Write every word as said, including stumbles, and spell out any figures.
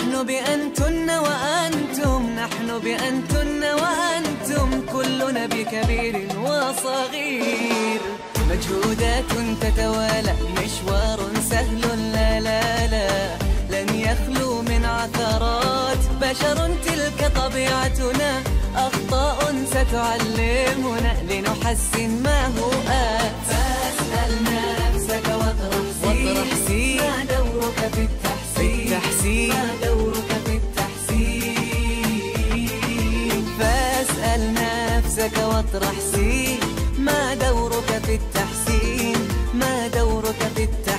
نحن بأنتن وأنتم، نحن بأنتن وأنتم، كلنا بكبير وصغير. مجهودات تتوالى، مشوار سهل لا لا لا، لن يخلو من عثرات. بشر تلك طبيعتنا، أخطاء ستعلمنا لنحسن ما هو آت. فاسأل نفسك واطرح سين، ما دورك في التحسين، ما دورك في التحسين. فاسأل نفسك واطرح سين، ما دورك في التحسين، ما دورك في التحسين.